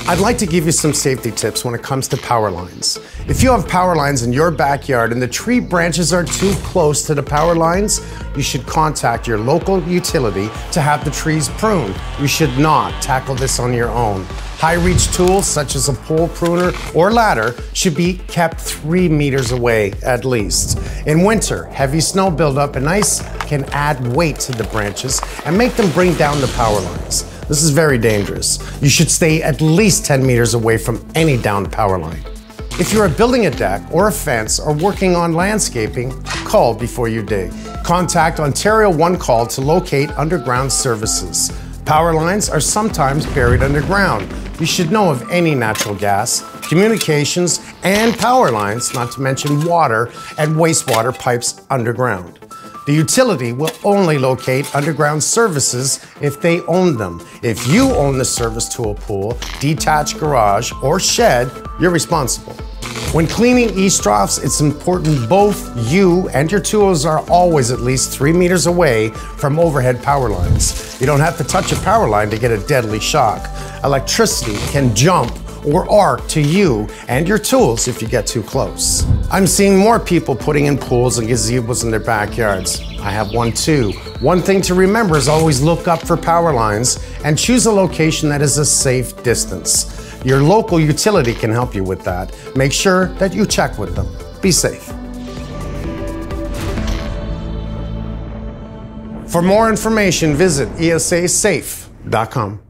I'd like to give you some safety tips when it comes to power lines. If you have power lines in your backyard and the tree branches are too close to the power lines, you should contact your local utility to have the trees pruned. You should not tackle this on your own. High-reach tools such as a pole pruner or ladder should be kept 3 meters away at least. In winter, heavy snow buildup and ice can add weight to the branches and make them bring down the power lines. This is very dangerous. You should stay at least 10 meters away from any downed power line. If you are building a deck or a fence or working on landscaping, call before you dig. Contact Ontario One Call to locate underground services. Power lines are sometimes buried underground. You should know of any natural gas, communications, and power lines, not to mention water and wastewater pipes underground. The utility will only locate underground services if they own them. If you own the service to a pool, detached garage, or shed, you're responsible. When cleaning eavesdrops, it's important both you and your tools are always at least 3 meters away from overhead power lines. You don't have to touch a power line to get a deadly shock. Electricity can jump or arc to you and your tools if you get too close. I'm seeing more people putting in pools and gazebos in their backyards. I have one too. One thing to remember is always look up for power lines and choose a location that is a safe distance. Your local utility can help you with that. Make sure that you check with them. Be safe. For more information, visit esasafe.com.